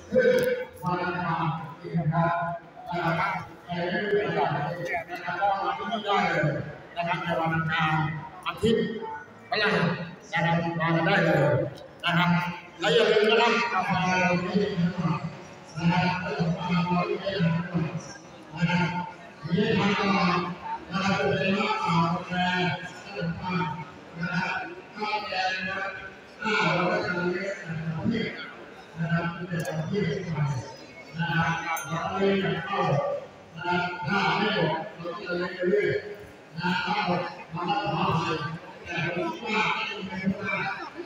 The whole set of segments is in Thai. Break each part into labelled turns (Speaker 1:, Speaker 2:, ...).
Speaker 1: ขึ้นวันอังคารนี่นะครับใครไม่รู้จักนะครับก็มาที่นี่ได้เลยนะครับในวันอังคารอาทิตย์พฤหัสนะครับมาได้เลยนะครับและอย่าลืมนะครับกาแฟเราที่นะครับก็จะมาเราที่นี่นะครับนี่ทางตลาดนะครับเป็นร้านกาแฟนะครับข้าวแกงนะครับเราก็จะเลี้ยงที่นะครับเป็นที่ใหม่นะครับเราเลี้ยงเข้านะครับถ้าไม่หมดเราจะเลี้ยงเรื่อยนะครับมาแล้วมาเลยแต่ผมว่าไม่เป็นไร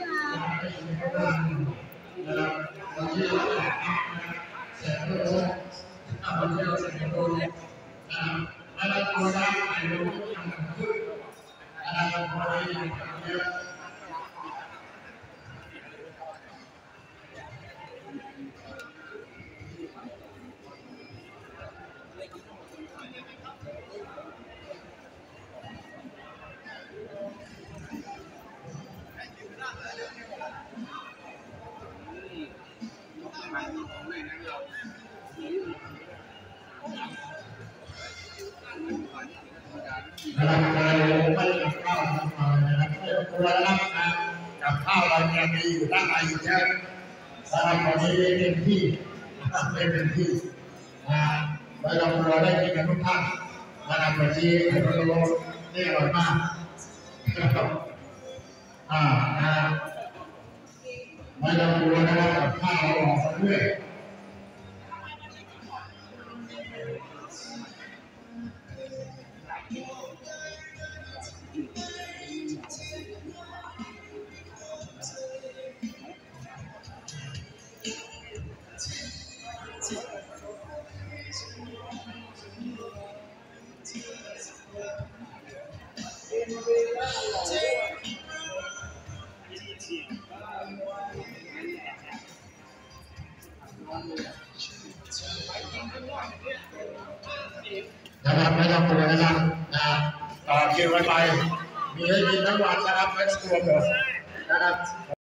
Speaker 1: นะครับบางทีเราเสร็จแล้วบางทีเราเสร็จแล้วแล้วตัวน้ำไอ้เราไม่ทำกันขึ้นนะครับพอได้ยินเยอะนะครับการไม่กับข้าวทำมานะครับไม่ควรรับกับข้าวเราจะมีอยู่ด้านในอยู่แล้วสำหรับวันนี้เต็มที่ไม่เต็มที่เราได้กินกันทุกท่านนะครับวันนี้เราได้อร่อยมากนะครับไม่ต้องกลัวนะครับกับข้าวเราออกมาเรื่อยนะครับไม่ต้องกลัวนะครับต่อคิวกันไปมีให้กินทั้งวันนะครับไม่ต้องกลัวหมดนะครับ